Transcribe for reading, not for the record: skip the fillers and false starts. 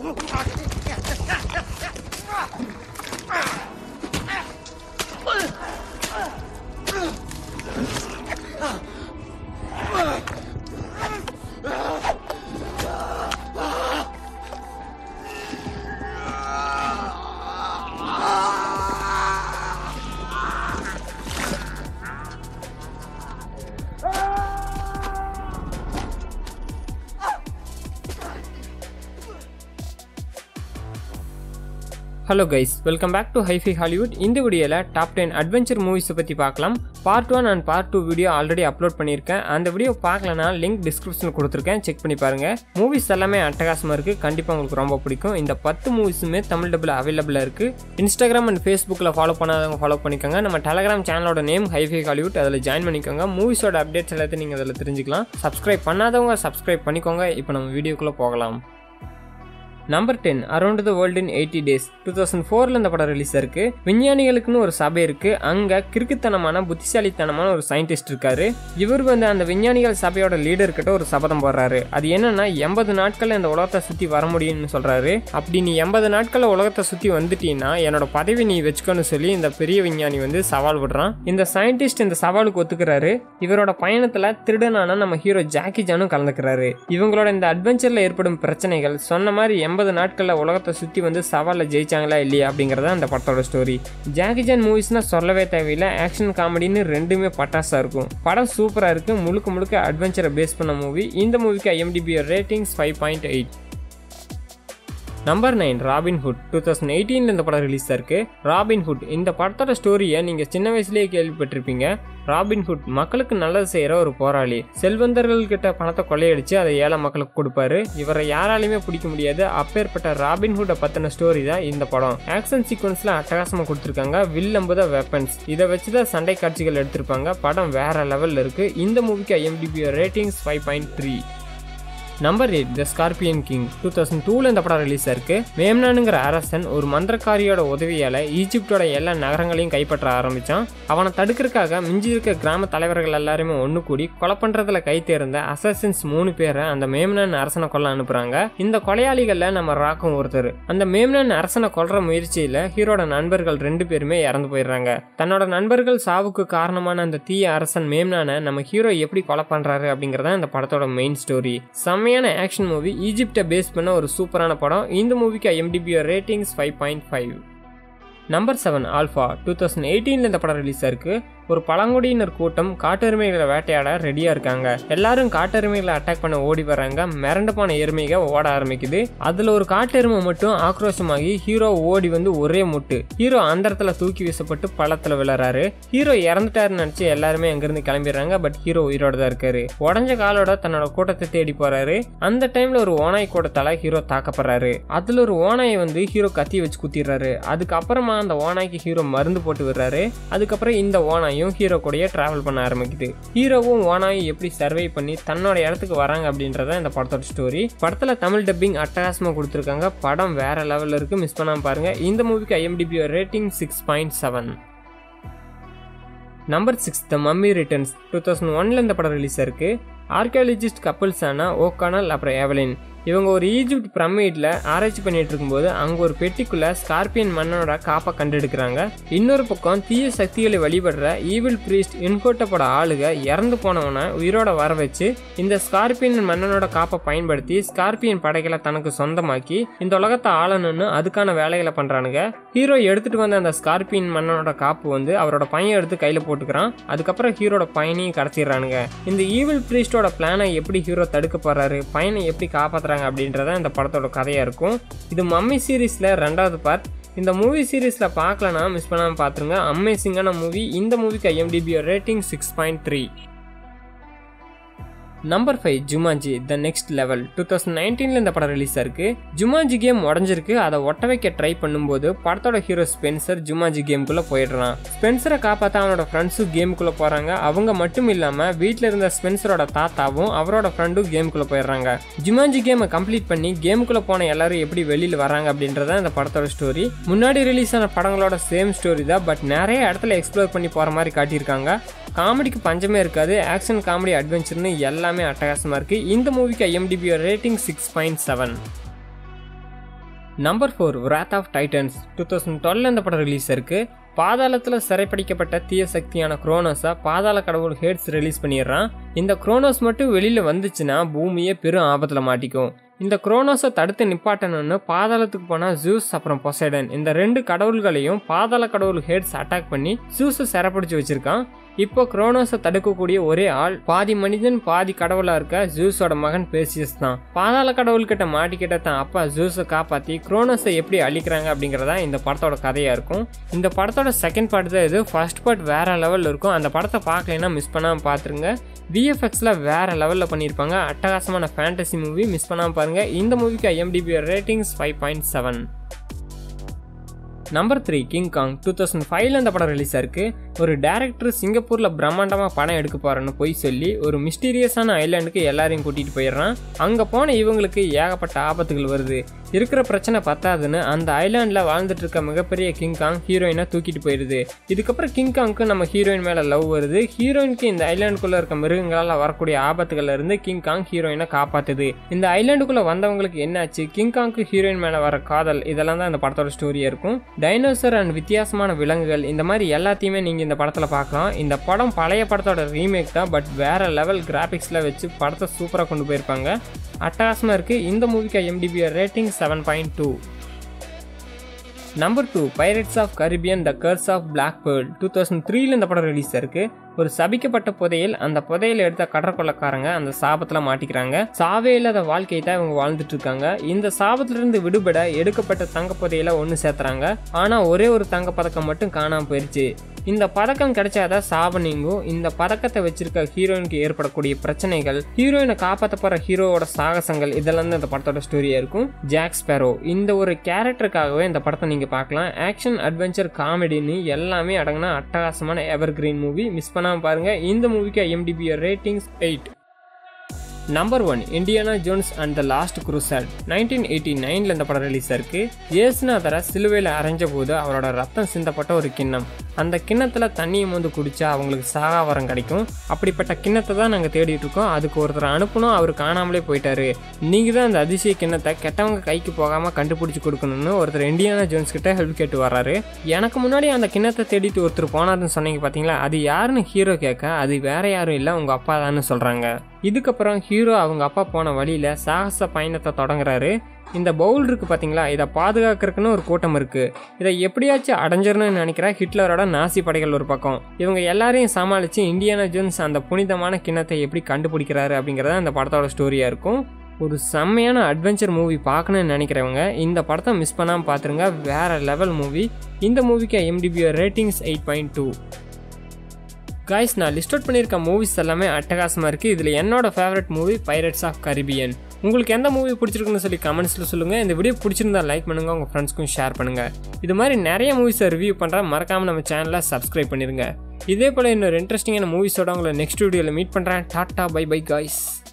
Hello guys, welcome back to Hifi Hollywood. இந்த வீடியோல top 10 adventure movies பத்தி பார்க்கலாம். Part 1 and Part 2 video already upload பண்ணிருக்கேன். அந்த வீடியோ பார்க்கலனா லிங்க் டிஸ்கிரிப்ஷன்ல கொடுத்திருக்கேன், செக் பண்ணி பாருங்க. மூவிஸ் எல்லாமே அட்டகாசமா இருக்கு, கண்டிப்பா உங்களுக்கு ரொம்ப பிடிக்கும். இந்த 10 மூவிஸுமே தமிழ் டப்ல அவேலபிளா இருக்கு. Instagram and Facebookல ஃபாலோ பண்ணாதவங்க ஃபாலோ பண்ணிக்கோங்க. நம்ம Telegram சேனலோட நேம் Hifi Hollywood, அதல ஜாயின் பண்ணிக்கோங்க. மூவிஸோட அப்டேட்ஸ் எல்லாத்தையும் நீங்க அதல தெரிஞ்சுக்கலாம். Subscribe பண்ணாதவங்க Subscribe பண்ணிக்கோங்க. இப்போ நம்ம வீடியோக்குள்ள போகலாம். Number 10 Around the World in 80 Days 2004ல இந்த படம் ரிலீஸ் ஆயிருக்கு. விஞ்ஞானிகளுக்குன்னு ஒரு சபை இருக்கு. அங்க கிறுக்குத்தனமான புத்திசாலித்தனமான ஒரு சயின்டிஸ்ட் இருக்காரு. இவர் அந்த விஞ்ஞானிகள் சபையோட லீடர் கிட்ட ஒரு சபதம் போடுறாரு. அது என்னன்னா 80 நாட்கள்ல இந்த உலகத்தை சுத்தி வர முடியும்னு சொல்றாரு. அப்படி நீ 80 நாட்கள்ல உலகத்தை சுத்தி வந்துட்டீன்னா என்னோட பதவி நீ வச்சுக்கோன்னு சொல்லி இந்த பெரிய விஞ்ஞானி சவால் விடுறான். இந்த சயின்டிஸ்ட் இந்த சவாலுக்கு ஒத்துக்கிறாரு. இவரோட பயணத்துல திருடனான நம்ம ஹீரோ ஜாக்கி ஜானும் கலந்துக்கிறாரு. இவங்களோட இந்த அட்வென்ச்சர்ல ஏற்படும் பிரச்சனைகள் சொன்ன மாதிரி 80 நாட்கள்ல உலகத்தை சுத்தி சவால்ல ஜெயிச்சாங்களா இல்லையா அப்படிங்கறத அந்த படத்தோட ஸ்டோரி. ஜாக்கி ஜான் மூவிஸ்னா சொல்லவே தேவையில்லை. ஆக்ஷன் காமெடின்னு ரெண்டுமே பட்டாசா இருக்கும். படம் சூப்பரா இருக்கு. முழுக்க முழுக்க அட்வென்ச்சரை பேஸ் பண்ண மூவி. இந்த மூவிக்கு IMDb ரேட்டிங்ஸ் 5.8. நம்பர் 9 ராபின்ஹுட் 2018ல இந்த படம் ரிலீஸ் ஆயிருக்கு. ராபின்ஹுட் இந்த படத்தோட ஸ்டோரியை நீங்க சின்ன வயசுலயே கேள்விப்பட்டிருப்பீங்க. ராபின்ஹுட் மக்களுக்கு நல்லது செய்யற ஒரு போராளி. செல்வந்தர்கள் கிட்ட பணத்தை கொள்ளையடிச்சு அதை ஏழை மக்களுக்கு கொடுப்பாரு. இவரை யாராலையுமே பிடிக்க முடியாது. அப்பேற்பட்ட ராபின்ஹுட்டை பத்தின ஸ்டோரி தான் இந்த படம். ஆக்ஷன் சீக்வன்ஸ்ல அட்டகாசமா கொடுத்திருக்காங்க. வில் அம்புத வெப்பன்ஸ் இதை வச்சுதான் சண்டை காட்சிகள் எடுத்திருப்பாங்க. படம் வேற லெவல்ல இருக்கு. இந்த மூவிக்கு IMDb ratings 5.3. Number 8 the scorpion king 2002ல இந்த படம் ரிலீஸ் ஆயிருக்கு. மேம்னானுங்கிற அரசன் ஒரு மந்திரக்காரியோட உதவியால ஈஜிப்டோட எல்லா நகரங்களையும் கைப்பற்ற ஆரம்பிச்சான். அவனை தடுக்கிறதுக்காக மிஞ்சி இருக்க கிராம தலைவர்கள் எல்லாருமே ஒண்ணு கூடி கொலை பண்றதுல கை தேர்ந்த அசாசின்ஸ் 3 பேரை அந்த மேம்னான் அரசனை கொல்ல அனுப்புறாங்க. இந்த கொலையாளிகள்ல நம்ம ராக்கும் ஒருத்தர். அந்த மேம்னான் அரசனை கொல்ற முயற்சியில ஹீரோட நண்பர்கள் 2 பேருமே இறந்து போயிடுறாங்க. தன்னோட நண்பர்கள் சாவுக்கு காரணமான அந்த தீய அரசன் மேம்னான நம்ம ஹீரோ எப்படி கொலை பண்றாரு அப்படிங்கறத இந்த படத்தோட மெயின் ஸ்டோரி. Action movie. ஈஜிப்டை பேஸ் பண்ண ஒரு சூப்பரான படம். இந்த மூவிக்கு IMDb ரேட்டிங்ஸ் 5.5. நம்பர் 7 ஆல்ஃபா 2018ல இந்த படம் ரிலீஸ் ஆயிருக்கு. ஒரு பழங்குடியினர் கூட்டம் காட்டெருமைகளை வேட்டையாட ரெடியா இருக்காங்க. எல்லாரும் காட்டெருமைகளை அட்டாக் பண்ண ஓடி வராங்க. மிரண்டு போன எருமைகள் ஓட ஆரம்பிக்குது. அதுல ஒரு காட்டெருமை மட்டும் ஆக்ரோஷமாகி ஹீரோ ஓடி ஒரே முட்டு. ஹீரோ அந்த இடத்துல தூக்கி வீசப்பட்டு பள்ளத்துல விழறாரு. ஹீரோ இறந்துட்டாருன்னு நினைச்சு எல்லாருமே அங்கிருந்து கிளம்பிடுறாங்க. பட் ஹீரோ உயிரோட தான் இருக்காரு. உடஞ்ச காலோட தன்னோட கூட்டத்தை தேடி போறாரு. அந்த டைம்ல ஒரு ஓனாய் கூட்டத்தால ஹீரோ தாக்கப்படுறாரு. அதுல ஒரு ஓனாயை ஹீரோ கத்தி வச்சு குத்திடுறாரு. அதுக்கப்புறமா அந்த ஓனாய்க்கு ஹீரோ மருந்து போட்டு விடுறாரு. அதுக்கப்புறம் இந்த ஓனாய் ஹீரோ கூடயே டிராவல் பண்ண ஆரம்பிக்குது. ஹீரோவும் ஓனாயும் எப்படி சர்வை பண்ணி தன்னோட இடத்துக்கு வராங்க அப்படின்றத இந்த படத்தோட ஸ்டோரி. படத்துல தமிழ் டப்பிங் அட்டகாசமா கொடுத்திருக்காங்க. படம் வேற லெவல்ல இருக்கு, மிஸ் பண்ணாம பாருங்க. இந்த மூவிக்கு IMDb rating 6.7. Number 6 the mummy returns 2001ல இந்த படம் ரிலீஸ் ஆயிருக்கு. ஆர்கியாலஜிஸ்ட் கப்பிள்ஸான ஓகானல் அப்புறம் எவலின் இவங்க ஒரு ஈஜிப்ட் பிரமிட்ல ஆராய்ச்சி பண்ணிட்டு இருக்கும்போது அங்க ஒரு பெட்டிக்குள்ள ஸ்கார்பியன் மன்னனோட காப்பை கண்டெடுக்கிறாங்க. இன்னொரு பக்கம் தீய சக்திகளை வழிபடுற ஈவில் பிரீஸ்ட் இன்கோட்டப்போட ஆளுக இறந்து போனவனை உயிரோட வர வச்சு இந்த ஸ்கார்பியன் மன்னனோட காப்பை பயன்படுத்தி ஸ்கார்பியன் படைகளை தனக்கு சொந்தமாக்கி இந்த உலகத்தை ஆளணும்னு அதுக்கான வேலைகளை பண்றானுங்க. ஹீரோ எடுத்துட்டு வந்த அந்த ஸ்கார்பியன் மன்னனோட காப்பு அவரோட பையன் எடுத்து கையில போட்டுக்கிறான். அதுக்கப்புறம் ஹீரோட பையனையும் கடத்திடுறானுங்க. இந்த ஈவில் பிரீஸ்டோட பிளானை எப்படி ஹீரோ தடுக்க போறாரு, பையனை எப்படி காப்பாற்ற அப்படின்றத இந்த படத்தோட கதையா இருக்கும். இது மம்மி சீரீஸ்ல 2வது பார்ட். இந்த மூவி சீரீஸ்ல பார்க்கலனா மிஸ் பண்ணாம பாத்துருங்க. அமேசிங்கான மூவி. இந்த மூவிக்கு IMDb rating 6.3. Number 5 Jumanji the next level 2019ல இந்த படம் ரிலீஸ் ஆயிருக்கு. ஜுமான்ஜி கேம் உடஞ்சிருக்கு. அதை ஒட்ட வைக்க ட்ரை பண்ணும்போது படத்தோட ஹீரோ ஸ்பென்சர் ஜுமான்ஜி கேமுக்குள்ள போயிடுறான். ஸ்பென்சரை காப்பாற்ற அவனோட ஃப்ரெண்ட்ஸும் கேமுக்குள்ள போறாங்க. அவங்க மட்டும் இல்லாம வீட்டுல இருந்த ஸ்பென்சரோட தாத்தாவும் அவரோட ஃப்ரெண்டும் கேமுக்குள்ள போயிடுறாங்க. ஜுமான்ஜி கேமை கம்ப்ளீட் பண்ணி கேமுக்குள்ள போன எல்லாரும் எப்படி வெளியில வராங்க அப்படின்றத இந்த படத்தோட ஸ்டோரி. முன்னாடி ரிலீஸ் ஆன படங்களோட சேம் ஸ்டோரி தான். பட் நிறைய இடத்துல எக்ஸ்ப்ளோர் பண்ணி போற மாதிரி காட்டியிருக்காங்க. காமெடிக்கு பஞ்சமே இருக்காது. ஆக்ஷன் காமெடி அட்வென்ச்சர்னு எல்லாமே அட்டகாசமா இருக்கு. இந்த மூவிக்கு IMDb rating 6.7. Number 4 Wrath of Titans 2012 இந்த படம் ரிலீஸ் இருக்கு. பாதாளத்தில் சிறைப்பிடிக்கப்பட்ட தீய சக்தியான குரோனோஸை பாதாள கடவுள் ஹேட்ஸ் ரிலீஸ் பண்ணிடுறான். இந்த குரோனோஸ் மட்டும் வெளியில் வந்துச்சுன்னா பூமியே பெரும் ஆபத்தில் மாட்டிக்கும். இந்த குரோனோஸை தடுத்து நிப்பாட்டணும்னு பாதாளத்துக்கு போனால் ஜூஸ் அப்புறம் பொசைடன் இந்த 2 கடவுள்களையும் பாதாள கடவுள் ஹேட்ஸ் அட்டாக் பண்ணி ஜூஸை சிறைப்பிடிச்சு வச்சிருக்கான். இப்போ குரோனோஸை தடுக்கக்கூடிய ஒரே ஆள் பாதி மனிதன் பாதி கடவுளா இருக்க ஜூஸோட மகன் பேசியஸ் தான். பாதாள கடவுள்கிட்ட மாட்டிக்கிட்ட தான் அப்பா ஜூஸை காப்பாற்றி குரோனோஸை எப்படி அழிக்கிறாங்க அப்படிங்கிறதா இந்த படத்தோட கதையாக இருக்கும். இந்த படத்தோட செகண்ட் பார்ட் தான் இது. ஃபர்ஸ்ட் பார்ட் வேற லெவலில் இருக்கும். அந்த படத்தை பார்க்கலைன்னா மிஸ் பண்ணாமல் பார்த்துருங்க. விஎஃப்எக்ஸில் வேற லெவலில் பண்ணியிருப்பாங்க. அட்டகாசமான ஃபேண்டசி மூவி, மிஸ் பண்ணாமல் பாருங்க. இந்த மூவிக்கு IMDb ratings 5.7. Number 3 King Kong 2005 இந்த படம் ரிலீஸ் ஆயிருக்கு. ஒரு டைரக்டர் சிங்கப்பூர்ல பிரம்மாண்டமாக படம் எடுக்க போறேன்னு போய் சொல்லி ஒரு மிஸ்டீரியஸான ஐலாண்டுக்கு எல்லாரையும் கூட்டிட்டு போயிடுறான். அங்க போன இவங்களுக்கு ஏகப்பட்ட ஆபத்துகள் வருது. இருக்கிற பிரச்சனை பத்தாதுன்னு அந்த ஐலாண்டில் வாழ்ந்துட்டு இருக்க மிகப்பெரிய கிங் காங் ஹீரோயினை தூக்கிட்டு போயிடுது. இதுக்கப்புறம் கிங் காங்க்கு நம்ம ஹீரோயின் மேலே லவ் வருது. ஹீரோயினுக்கு இந்த ஐலாண்டுக்குள்ளே இருக்க மிருகங்களால் வரக்கூடிய ஆபத்துகள்ல இருந்து கிங் காங் ஹீரோயினை காப்பாத்துது. இந்த ஐலாண்டுக்குள்ளே வந்தவங்களுக்கு என்னாச்சு, கிங் காங்க்கு ஹீரோயின் மேலே வர காதல், இதெல்லாம் தான் இந்த படத்தோட ஸ்டோரியாக இருக்கும். டைனோசர் அண்ட் வித்தியாசமான விலங்குகள் இந்த மாதிரி எல்லாத்தையுமே நீங்கள் இந்த படத்தில் பார்க்கலாம். இந்த படம் பழைய படத்தோட ரீமேக் தான், பட் வேற லெவல் கிராபிக்ஸில் வச்சு படத்தை சூப்பராக கொண்டு போயிருப்பாங்க. அட்டகாசமாக இருக்குது. இந்த மூவிக்கு IMDb rating 7.2. Number 2 pirates of Caribbean the curse of black pearl 2003 இந்த படம் ரிலீஸ் இருக்கு. ஒரு சபிக்கப்பட்ட புதையல், அந்த புதையல் எடுத்த கடற்கொள்ளக்காரங்க அந்த சாபத்தில் மாட்டிக்கிறாங்க. சாவே இல்லாத வாழ்க்கையை தான் இவங்க வாழ்ந்துட்டு இருக்காங்க. இந்த சாபத்திலிருந்து விடுபட எடுக்கப்பட்ட தங்க புதையலை ஒன்று சேர்த்துறாங்க. ஆனால் ஒரே ஒரு தங்க பதக்கம் மட்டும் காணாமல் போயிடுச்சு. இந்த பதக்கம் கிடைச்சாதான் சாபம் நீங்கும். இந்த பதக்கத்தை வச்சிருக்க ஹீரோயினுக்கு ஏற்படக்கூடிய பிரச்சனைகள், ஹீரோயினை காப்பாற்ற போற ஹீரோவோட சாகசங்கள், இதெல்லாம் தான் இந்த படத்தோட ஸ்டோரியா இருக்கும். ஜாக் ஸ்பேரோ இந்த ஒரு கேரக்டருக்காகவே இந்த படத்தை நீங்க பார்க்கலாம். ஆக்ஷன், அட்வென்ச்சர், காமெடின்னு எல்லாமே அடங்கின அட்டகாசமான எவர் கிரீன் மூவி. மிஸ் பண்ணாம பாருங்க. இந்த மூவிக்கு IMDb ratings 8. Number 1 Indiana Jones and the last crusade 1989 இந்த படம் ரிலீஸ் இருக்கு. இயேசுநாதரை சிலுவையில் அரைஞ்ச போது அவரோட ரத்தம் சிந்தப்பட்ட ஒரு கிண்ணம், அந்த கிண்ணத்துல தண்ணியை வந்து குடிச்சா அவங்களுக்கு சாகாவரம் கிடைக்கும். அப்படிப்பட்ட கிண்ணத்தை தான் நாங்கள் தேடிட்டு இருக்கோம். அதுக்கு ஒருத்தர் அனுப்பணும், அவர் காணாமலே போயிட்டாரு. நீங்க தான் அந்த அதிசய கிண்ணத்தை கெட்டவங்க கைக்கு போகாம கண்டுபிடிச்சு கொடுக்கணும்னு ஒருத்தர் இண்டியானா ஜோன்ஸ் கிட்ட ஹெல்ப் கேட்டு வர்றாரு. எனக்கு முன்னாடி அந்த கிண்ணத்தை தேடிட்டு ஒருத்தர் போனாருன்னு சொன்னீங்க பாத்தீங்களா, அது யாருன்னு ஹீரோ கேட்க, அது வேற யாரும் இல்லை உங்க அப்பா தான்னு சொல்றாங்க. இதுக்கப்புறம் ஹீரோ அவங்க அப்பா போன வழியில சாகச பயணத்தை தொடங்குறாரு. இந்த பவுல் இருக்கு பாத்தீங்களா, இதை பாதுகாக்கிறதுக்குன்னு ஒரு கூட்டம் இருக்கு. இதை எப்படியாச்சும் அடைஞ்சிடணும்னு நினைக்கிற ஹிட்லரோட நாசி படைகள் ஒரு பக்கம். இவங்க எல்லாரையும் சமாளிச்சு இண்டியானா ஜோன்ஸ் அந்த புனிதமான கிண்ணத்தை எப்படி கண்டுபிடிக்கிறாரு அப்படிங்கறத அந்த படத்தோட ஸ்டோரியா இருக்கும். ஒரு செம்மையான அட்வென்ச்சர் மூவி பார்க்கணும்னு நினைக்கிறவங்க இந்த படத்தை மிஸ் பண்ணாமல் பார்த்துருங்க. வேற லெவல் மூவி. இந்த மூவிக்கு IMDb ரேட்டிங்ஸ் 8.2. கைஸ், நான் லிஸ்ட் அவுட் பண்ணியிருக்க மூவிஸ் எல்லாமே அட்டகாசமாக இருக்குது. இதில் என்னோட favourite movie pirates of Caribbean. உங்களுக்கு எந்த மூவி பிடிச்சிருக்குன்னு சொல்லி கமெண்ட்ஸில் சொல்லுங்கள். இந்த வீடியோ பிடிச்சிருந்தா லைக் பண்ணுங்கள், உங்கள் ஃப்ரெண்ட்ஸ்க்கும் ஷேர் பண்ணுங்கள். இது மாதிரி நிறைய மூவிஸை ரிவ்யூ பண்ணுறேன். மறக்காமல் நம்ம சேனலை சப்ஸ்கிரைப் பண்ணிடுங்க. இதே போல் இன்னொரு இன்ட்ரெஸ்டிங்கான மூவிஸோட உங்களை நெக்ஸ்ட் வீடியோவில் மீட் பண்ணுறேன். Tata, bye bye guys.